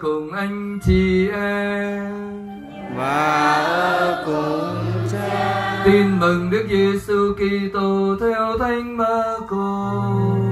cùng anh chị em và ở cùng Cha. Tin mừng Đức Giêsu Kitô theo Thánh Marco.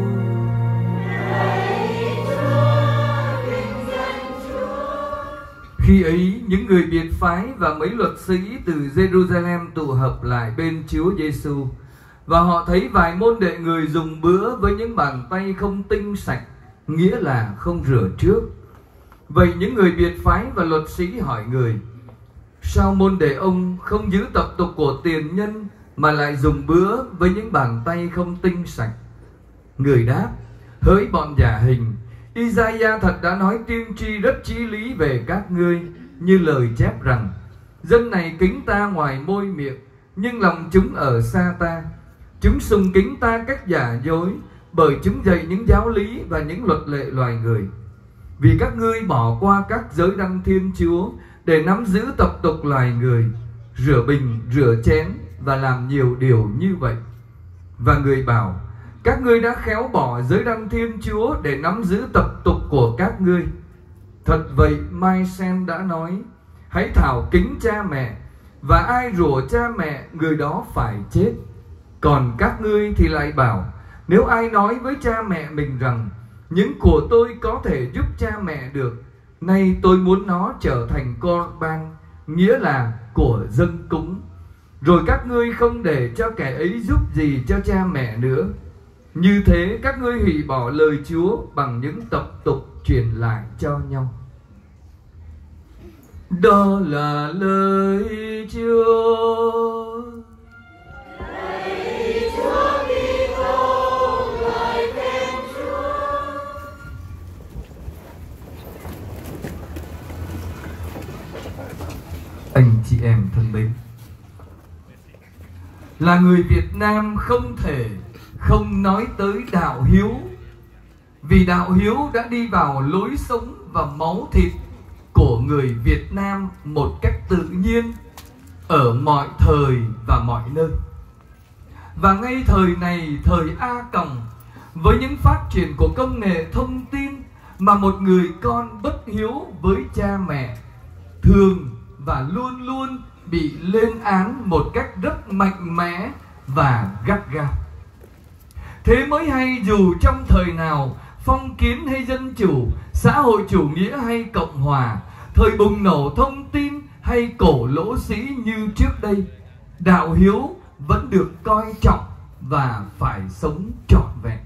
Khi ấy, những người biệt phái và mấy luật sĩ từ Jerusalem tụ họp lại bên Chúa Giêsu, và họ thấy vài môn đệ người dùng bữa với những bàn tay không tinh sạch, nghĩa là không rửa trước. Vậy những người biệt phái và luật sĩ hỏi người: sao môn đệ ông không giữ tập tục của tiền nhân mà lại dùng bữa với những bàn tay không tinh sạch? Người đáp: hỡi bọn giả hình, Isaiah thật đã nói tiên tri rất chí lý về các ngươi, như lời chép rằng: dân này kính ta ngoài môi miệng, nhưng lòng chúng ở xa ta. Chúng sùng kính ta cách giả dối, bởi chúng dạy những giáo lý và những luật lệ loài người. Vì các ngươi bỏ qua các giới răn Thiên Chúa để nắm giữ tập tục loài người, rửa bình, rửa chén và làm nhiều điều như vậy. Và người bảo: các ngươi đã khéo bỏ giới răn Thiên Chúa để nắm giữ tập tục của các ngươi. Thật vậy, Mai-sen đã nói: hãy thảo kính cha mẹ, và ai rủa cha mẹ, người đó phải chết. Còn các ngươi thì lại bảo: nếu ai nói với cha mẹ mình rằng những của tôi có thể giúp cha mẹ được, nay tôi muốn nó trở thành Corban, nghĩa là của dâng cúng, rồi các ngươi không để cho kẻ ấy giúp gì cho cha mẹ nữa. Như thế các ngươi hủy bỏ lời Chúa bằng những tập tục truyền lại cho nhau. Đó là lời Chúa. Lạy Chúa Kitô, lời khen Chúa. Anh chị em thân mến, là người Việt Nam không thể không nói tới đạo hiếu, vì đạo hiếu đã đi vào lối sống và máu thịt của người Việt Nam một cách tự nhiên ở mọi thời và mọi nơi. Và ngay thời này, thời A Còng, với những phát triển của công nghệ thông tin, mà một người con bất hiếu với cha mẹ thường và luôn luôn bị lên án một cách rất mạnh mẽ và gắt gao. Thế mới hay, dù trong thời nào, phong kiến hay dân chủ, xã hội chủ nghĩa hay cộng hòa, thời bùng nổ thông tin hay cổ lỗ sĩ như trước đây, đạo hiếu vẫn được coi trọng và phải sống trọn vẹn.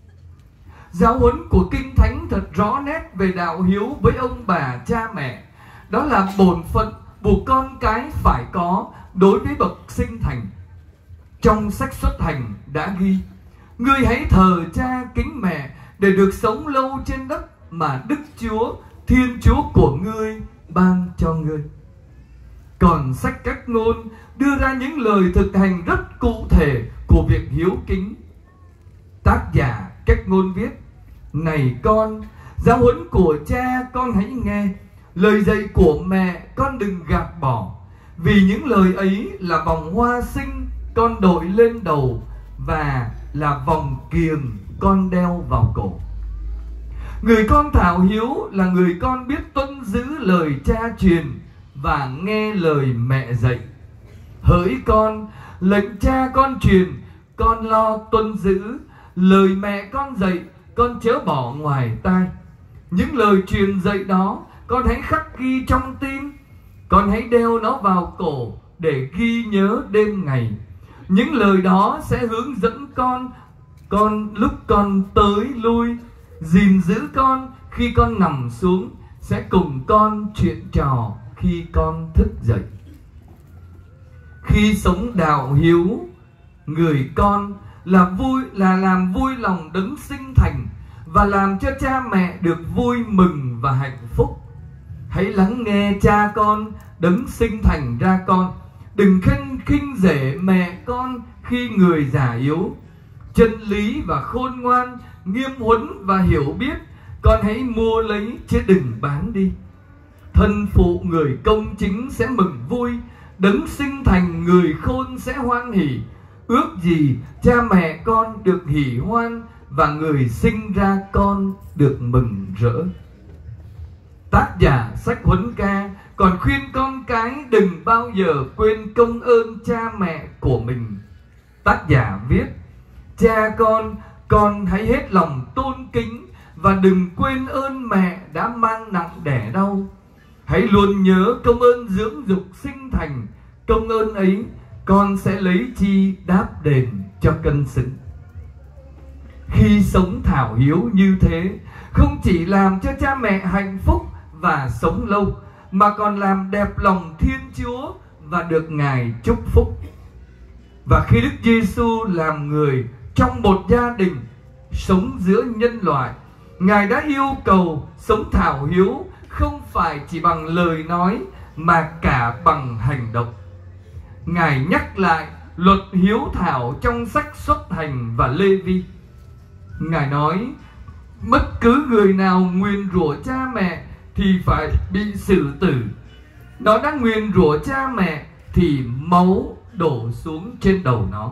Giáo huấn của Kinh Thánh thật rõ nét về đạo hiếu với ông bà cha mẹ. Đó là bổn phận buộc con cái phải có đối với bậc sinh thành. Trong sách Xuất Hành đã ghi: ngươi hãy thờ cha kính mẹ để được sống lâu trên đất mà Đức Chúa, Thiên Chúa của ngươi ban cho ngươi. Còn sách Cách Ngôn đưa ra những lời thực hành rất cụ thể của việc hiếu kính. Tác giả Cách Ngôn viết: này con, giáo huấn của cha con hãy nghe, lời dạy của mẹ con đừng gạt bỏ, vì những lời ấy là vòng hoa sinh con đội lên đầu và là vòng kiềng con đeo vào cổ. Người con thảo hiếu là người con biết tuân giữ lời cha truyền và nghe lời mẹ dạy. Hỡi con, lệnh cha con truyền con lo tuân giữ, lời mẹ con dạy con chớ bỏ ngoài tai. Những lời truyền dạy đó con hãy khắc ghi trong tim, con hãy đeo nó vào cổ để ghi nhớ đêm ngày. Những lời đó sẽ hướng dẫn con lúc con tới lui, gìn giữ con khi con nằm xuống, sẽ cùng con chuyện trò khi con thức dậy. Khi sống đạo hiếu, người con là làm vui lòng đấng sinh thành và làm cho cha mẹ được vui mừng và hạnh phúc. Hãy lắng nghe cha con đấng sinh thành ra con, đừng khinh rể mẹ con khi người già yếu. Chân lý và khôn ngoan, nghiêm huấn và hiểu biết con hãy mua lấy chứ đừng bán đi. Thân phụ người công chính sẽ mừng vui, đấng sinh thành người khôn sẽ hoan hỉ. Ước gì cha mẹ con được hỉ hoan và người sinh ra con được mừng rỡ. Tác giả sách Huấn Ca còn khuyên con cái đừng bao giờ quên công ơn cha mẹ của mình. Tác giả viết: cha con hãy hết lòng tôn kính và đừng quên ơn mẹ đã mang nặng đẻ đau. Hãy luôn nhớ công ơn dưỡng dục sinh thành, công ơn ấy con sẽ lấy chi đáp đền cho cân xứng. Khi sống thảo hiếu như thế, không chỉ làm cho cha mẹ hạnh phúc và sống lâu, mà còn làm đẹp lòng Thiên Chúa và được Ngài chúc phúc. Và khi Đức Giêsu làm người trong một gia đình, sống giữa nhân loại, Ngài đã yêu cầu sống thảo hiếu không phải chỉ bằng lời nói mà cả bằng hành động. Ngài nhắc lại luật hiếu thảo trong sách Xuất Hành và Lê Vi. Ngài nói: bất cứ người nào nguyền rủa cha mẹ thì phải bị xử tử. Nó đã nguyền rủa cha mẹ thì máu đổ xuống trên đầu nó.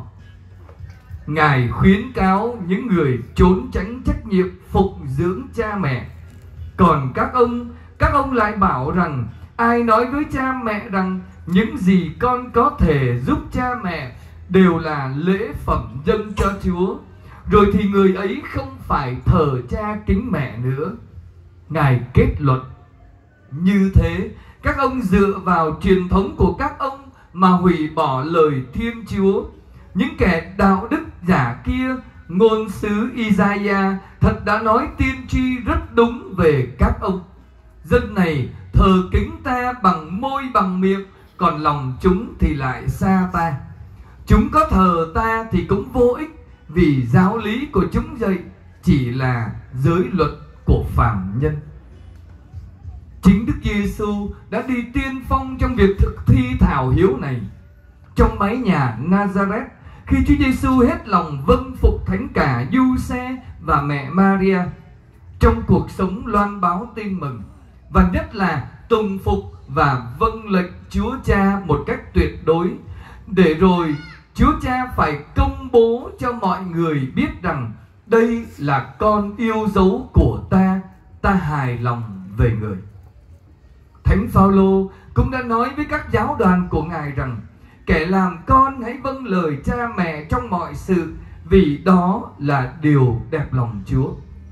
Ngài khuyến cáo những người trốn tránh trách nhiệm phụng dưỡng cha mẹ. Còn các ông lại bảo rằng ai nói với cha mẹ rằng những gì con có thể giúp cha mẹ đều là lễ phẩm dâng cho Chúa, rồi thì người ấy không phải thờ cha kính mẹ nữa. Ngài kết luận: như thế, các ông dựa vào truyền thống của các ông mà hủy bỏ lời Thiên Chúa. Những kẻ đạo đức giả kia, ngôn sứ Isaiah thật đã nói tiên tri rất đúng về các ông. Dân này thờ kính ta bằng môi bằng miệng, còn lòng chúng thì lại xa ta. Chúng có thờ ta thì cũng vô ích, vì giáo lý của chúng dạy chỉ là giới luật của phàm nhân. Chính Đức Giêsu đã đi tiên phong trong việc thực thi thảo hiếu này. Trong mái nhà Nazareth, khi Chúa Giêsu hết lòng vâng phục thánh cả Giuse và mẹ Maria, trong cuộc sống loan báo tin mừng, và nhất là tùng phục và vâng lệnh Chúa Cha một cách tuyệt đối, để rồi Chúa Cha phải công bố cho mọi người biết rằng đây là con yêu dấu của ta, ta hài lòng về người. Thánh Phaolô cũng đã nói với các giáo đoàn của Ngài rằng: kẻ làm con hãy vâng lời cha mẹ trong mọi sự, vì đó là điều đẹp lòng Chúa.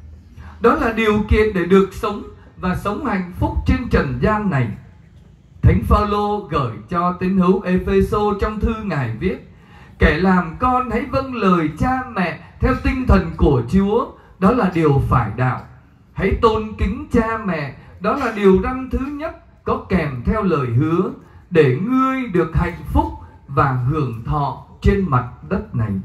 Đó là điều kiện để được sống và sống hạnh phúc trên trần gian này. Thánh Phaolô gửi cho tín hữu Ê-phê-sô trong thư Ngài viết: kẻ làm con hãy vâng lời cha mẹ theo tinh thần của Chúa, đó là điều phải đạo. Hãy tôn kính cha mẹ, đó là điều răn thứ nhất có kèm theo lời hứa, để ngươi được hạnh phúc và hưởng thọ trên mặt đất này.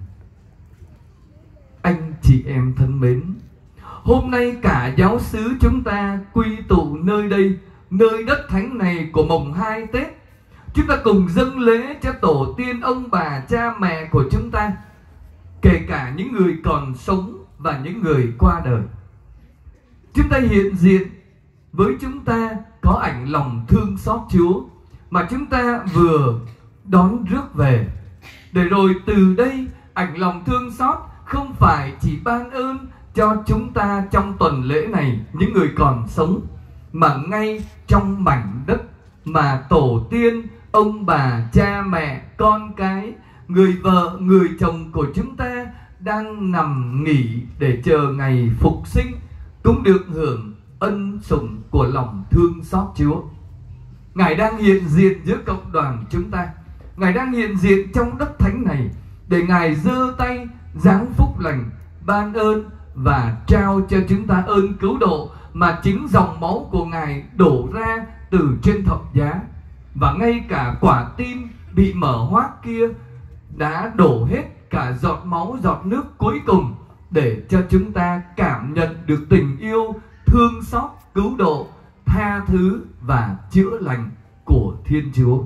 Anh chị em thân mến, hôm nay cả giáo xứ chúng ta quy tụ nơi đây, nơi đất thánh này của mồng 2 Tết. Chúng ta cùng dâng lễ cho tổ tiên ông bà cha mẹ của chúng ta, kể cả những người còn sống và những người qua đời. Chúng ta hiện diện với chúng ta có ảnh lòng thương xót Chúa mà chúng ta vừa đón rước về, để rồi từ đây ảnh lòng thương xót không phải chỉ ban ơn cho chúng ta trong tuần lễ này, những người còn sống, mà ngay trong mảnh đất mà tổ tiên ông bà cha mẹ con cái, người vợ người chồng của chúng ta đang nằm nghỉ để chờ ngày phục sinh, cũng được hưởng ân sủng của lòng thương xót Chúa. Ngài đang hiện diện giữa cộng đoàn chúng ta. Ngài đang hiện diện trong đất thánh này, để Ngài giơ tay giáng phúc lành, ban ơn và trao cho chúng ta ơn cứu độ mà chính dòng máu của Ngài đổ ra từ trên thập giá. Và ngay cả quả tim bị mở hoác kia đã đổ hết cả giọt máu, giọt nước cuối cùng, để cho chúng ta cảm nhận được tình yêu, thương xót, cứu độ, tha thứ và chữa lành của Thiên Chúa.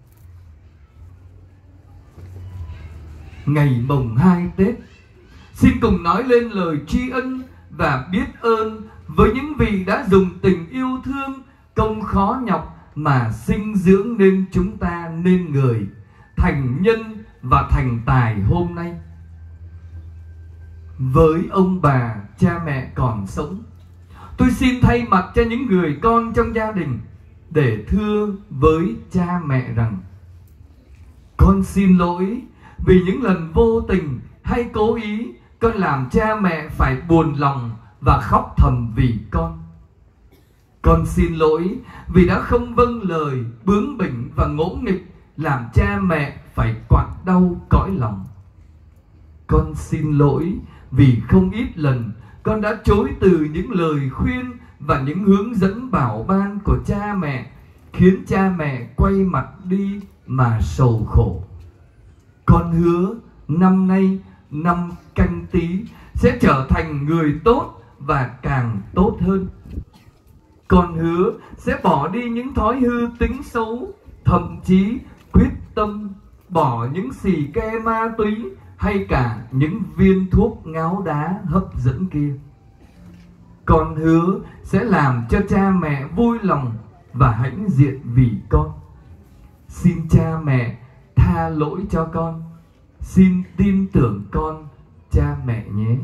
Ngày mồng 2 Tết, xin cùng nói lên lời tri ân và biết ơn với những vị đã dùng tình yêu thương, công khó nhọc mà sinh dưỡng nên chúng ta nên người, thành nhân và thành tài hôm nay. Với ông bà, cha mẹ còn sống, Tôi xin thay mặt cho những người con trong gia đình để thưa với cha mẹ rằng: con xin lỗi vì những lần vô tình hay cố ý con làm cha mẹ phải buồn lòng và khóc thầm vì con. Con xin lỗi vì đã không vâng lời, bướng bỉnh và ngỗ nghịch, làm cha mẹ phải quặn đau cõi lòng. Con xin lỗi vì không ít lần con đã chối từ những lời khuyên và những hướng dẫn bảo ban của cha mẹ, khiến cha mẹ quay mặt đi mà sầu khổ. Con hứa năm nay, năm Canh Tý, sẽ trở thành người tốt và càng tốt hơn. Con hứa sẽ bỏ đi những thói hư tính xấu, thậm chí quyết tâm bỏ những xì ke ma túy hay cả những viên thuốc ngáo đá hấp dẫn kia. Con hứa sẽ làm cho cha mẹ vui lòng và hãnh diện vì con. Xin cha mẹ tha lỗi cho con. Xin tin tưởng con, cha mẹ nhé.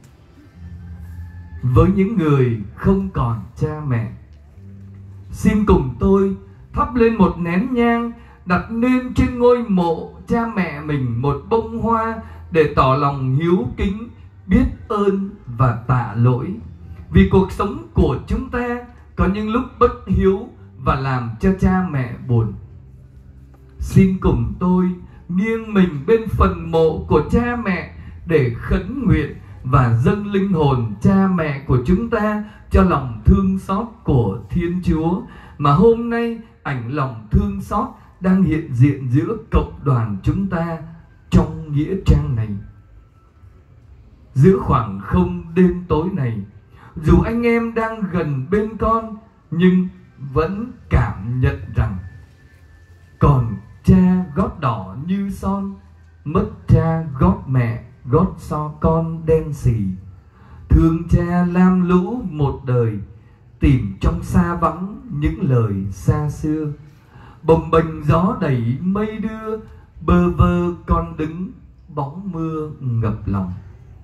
Với những người không còn cha mẹ, xin cùng tôi thắp lên một nén nhang, đặt lên trên ngôi mộ cha mẹ mình một bông hoa để tỏ lòng hiếu kính, biết ơn và tạ lỗi vì cuộc sống của chúng ta có những lúc bất hiếu và làm cho cha mẹ buồn. Xin cùng tôi nghiêng mình bên phần mộ của cha mẹ để khấn nguyện và dâng linh hồn cha mẹ của chúng ta cho lòng thương xót của Thiên Chúa, mà hôm nay ảnh lòng thương xót đang hiện diện giữa cộng đoàn chúng ta trong nghĩa trang này. Giữa khoảng không đêm tối này, dù anh em đang gần bên con, nhưng vẫn cảm nhận rằng còn cha gót đỏ như son, mất cha gót mẹ gót so con đen xì. Thương cha lam lũ một đời, tìm trong xa vắng những lời xa xưa. Bồng bềnh gió đẩy mây đưa, bơ vơ con đứng bóng mưa ngập lòng.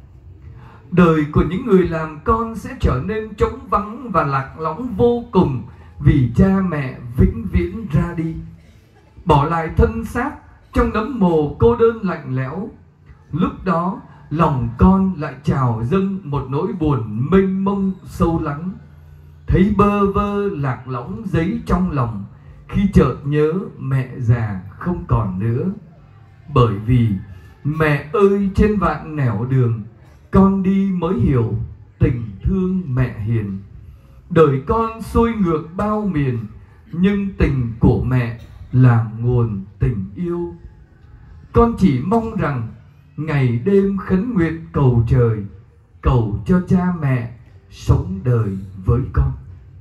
Đời của những người làm con sẽ trở nên trống vắng và lạc lõng vô cùng, vì cha mẹ vĩnh viễn ra đi, bỏ lại thân xác trong nấm mồ cô đơn lạnh lẽo. Lúc đó lòng con lại trào dâng một nỗi buồn mênh mông sâu lắng, thấy bơ vơ lạc lõng dấy trong lòng khi chợt nhớ mẹ già không còn nữa. Bởi vì mẹ ơi trên vạn nẻo đường, con đi mới hiểu tình thương mẹ hiền. Đời con xuôi ngược bao miền, nhưng tình của mẹ là nguồn tình yêu. Con chỉ mong rằng ngày đêm khấn nguyện cầu trời, cầu cho cha mẹ sống đời với con.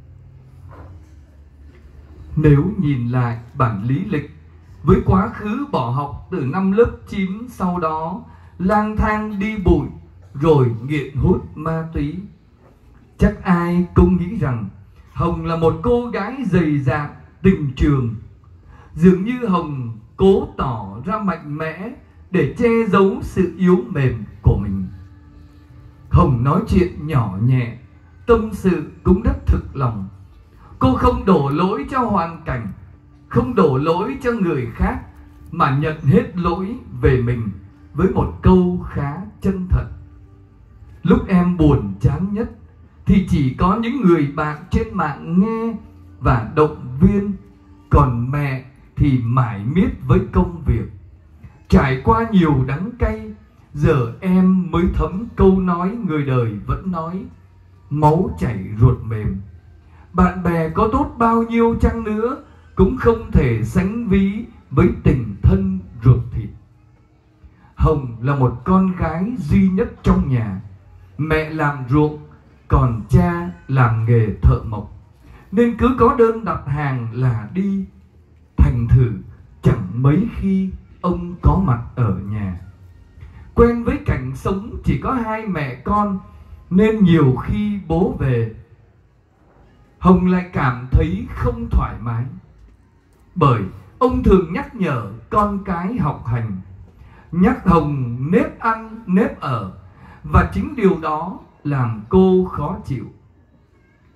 Nếu nhìn lại bản lý lịch, với quá khứ bỏ học từ năm lớp 9, sau đó lang thang đi bụi rồi nghiện hút ma túy, chắc ai cũng nghĩ rằng Hồng là một cô gái dày dạn tình trường. Dường như Hồng cố tỏ ra mạnh mẽ để che giấu sự yếu mềm của mình. Hồng nói chuyện nhỏ nhẹ, tâm sự cũng rất thực lòng. Cô không đổ lỗi cho hoàn cảnh, không đổ lỗi cho người khác, mà nhận hết lỗi về mình với một câu khá chân thật: lúc em buồn chán nhất thì chỉ có những người bạn trên mạng nghe và động viên, còn mẹ thì mải miết với công việc. Trải qua nhiều đắng cay, giờ em mới thấm câu nói người đời vẫn nói: máu chảy ruột mềm. Bạn bè có tốt bao nhiêu chăng nữa cũng không thể sánh ví với tình thân ruột thịt. Hồng là một con gái duy nhất trong nhà. Mẹ làm ruộng, còn cha làm nghề thợ mộc, nên cứ có đơn đặt hàng là đi. Thành thử chẳng mấy khi ông có mặt ở nhà. Quen với cảnh sống chỉ có hai mẹ con, nên nhiều khi bố về, Hồng lại cảm thấy không thoải mái. Bởi ông thường nhắc nhở con cái học hành, nhắc Hồng nếp ăn nếp ở, và chính điều đó làm cô khó chịu.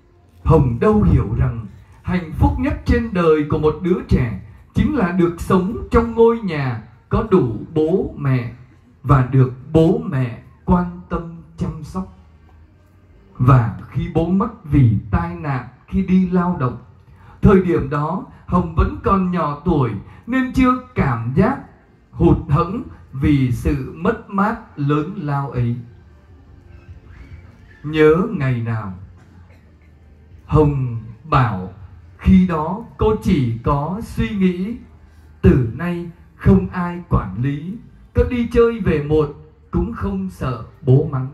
Hồng đâu hiểu rằng hạnh phúc nhất trên đời của một đứa trẻ chính là được sống trong ngôi nhà có đủ bố mẹ và được bố mẹ quan tâm chăm sóc. Và khi bố mất vì tai nạn khi đi lao động, thời điểm đó Hồng vẫn còn nhỏ tuổi nên chưa cảm giác hụt hẫng vì sự mất mát lớn lao ấy. Nhớ ngày nào Hồng bảo khi đó cô chỉ có suy nghĩ từ nay không ai quản lý, có đi chơi về muộn cũng không sợ bố mắng.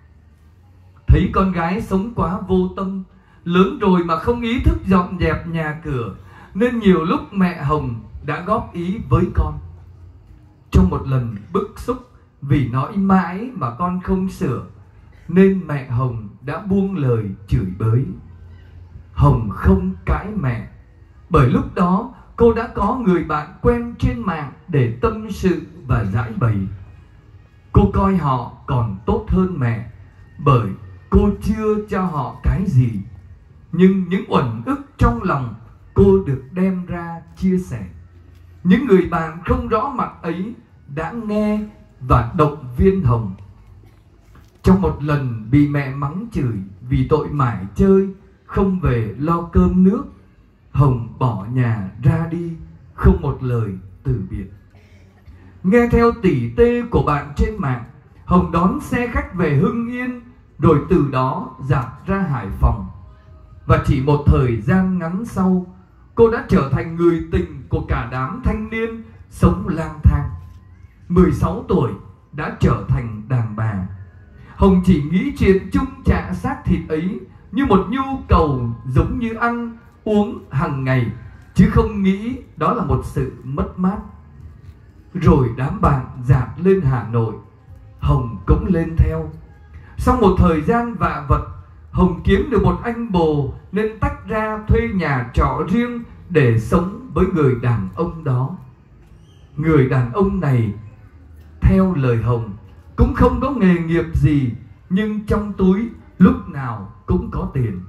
Thấy con gái sống quá vô tâm, lớn rồi mà không ý thức dọn dẹp nhà cửa, nên nhiều lúc mẹ Hồng đã góp ý với con. Trong một lần bức xúc vì nói mãi mà con không sửa, nên mẹ Hồng đã buông lời chửi bới. Hồng không cãi mẹ, bởi lúc đó cô đã có người bạn quen trên mạng để tâm sự và giải bày. Cô coi họ còn tốt hơn mẹ, bởi cô chưa cho họ cái gì, nhưng những uẩn ức trong lòng cô được đem ra chia sẻ. Những người bạn không rõ mặt ấy đã nghe và động viên Hồng. Trong một lần bị mẹ mắng chửi vì tội mải chơi, không về lo cơm nước, Hồng bỏ nhà ra đi, không một lời từ biệt. Nghe theo tỉ tê của bạn trên mạng, Hồng đón xe khách về Hưng Yên, rồi từ đó dạt ra Hải Phòng. Và chỉ một thời gian ngắn sau, cô đã trở thành người tình của cả đám thanh niên sống lang thang. 16 tuổi đã trở thành đàn bà. Hồng chỉ nghĩ chuyện chung chạ xác thịt ấy như một nhu cầu giống như ăn uống hàng ngày, chứ không nghĩ đó là một sự mất mát. Rồi đám bạn dạt lên Hà Nội, Hồng cũng lên theo. Sau một thời gian vạ vật, Hồng kiếm được một anh bồ nên tách ra thuê nhà trọ riêng để sống với người đàn ông đó. Người đàn ông này, theo lời Hồng, cũng không có nghề nghiệp gì, nhưng trong túi lúc nào cũng có tiền.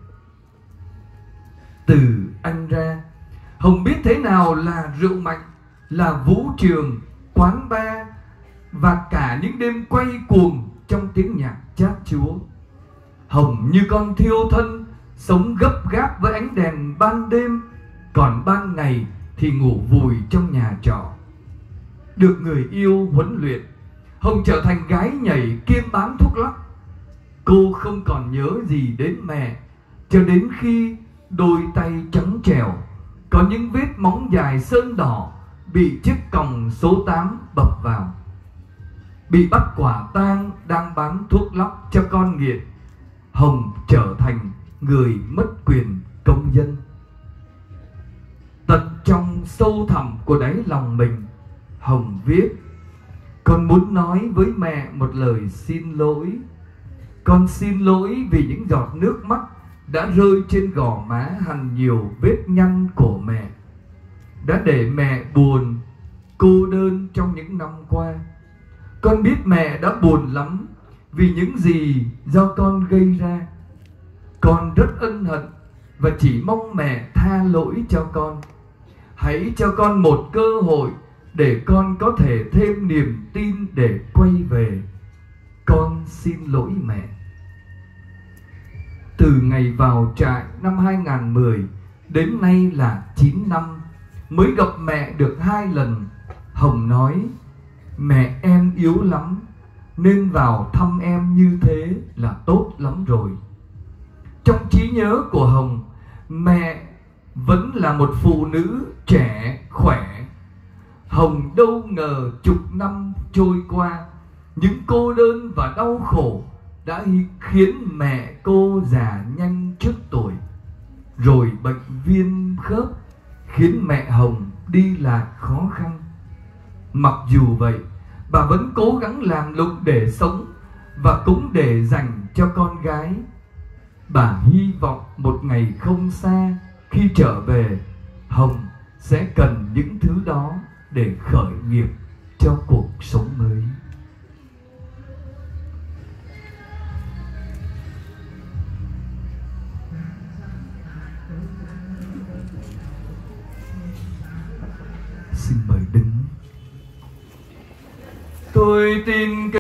Từ anh ra, Hồng biết thế nào là rượu mạnh, là vũ trường, quán bar và cả những đêm quay cuồng trong tiếng nhạc chát chúa. Hồng như con thiêu thân, sống gấp gáp với ánh đèn ban đêm, còn ban ngày thì ngủ vùi trong nhà trọ. Được người yêu huấn luyện, Hồng trở thành gái nhảy kiêm bán thuốc lắc. Cô không còn nhớ gì đến mẹ, cho đến khi đôi tay trắng trẻo, có những vết móng dài sơn đỏ bị chiếc còng số 8 bập vào. Bị bắt quả tang đang bán thuốc lắc cho con nghiện, Hồng trở thành người mất quyền công dân. Tận trong sâu thẳm của đáy lòng mình, Hồng viết: con muốn nói với mẹ một lời xin lỗi. Con xin lỗi vì những giọt nước mắt đã rơi trên gò má hằn nhiều vết nhăn của mẹ, đã để mẹ buồn, cô đơn trong những năm qua. Con biết mẹ đã buồn lắm vì những gì do con gây ra. Con rất ân hận và chỉ mong mẹ tha lỗi cho con. Hãy cho con một cơ hội để con có thể thêm niềm tin để quay về. Con xin lỗi mẹ. Từ ngày vào trại năm 2010 đến nay là 9 năm, mới gặp mẹ được 2 lần. Hồng nói: mẹ em yếu lắm, nên vào thăm em như thế là tốt lắm rồi. Trong trí nhớ của Hồng, mẹ vẫn là một phụ nữ trẻ, khỏe. Hồng đâu ngờ chục năm trôi qua, những cô đơn và đau khổ đã khiến mẹ cô già nhanh trước tuổi. Rồi bệnh viêm khớp khiến mẹ Hồng đi lại khó khăn. Mặc dù vậy, bà vẫn cố gắng làm lụng để sống và cũng để dành cho con gái. Bà hy vọng một ngày không xa, khi trở về, Hồng sẽ cần những thứ đó để khởi nghiệp cho cuộc sống mới. xin mời đứng. Tôi tin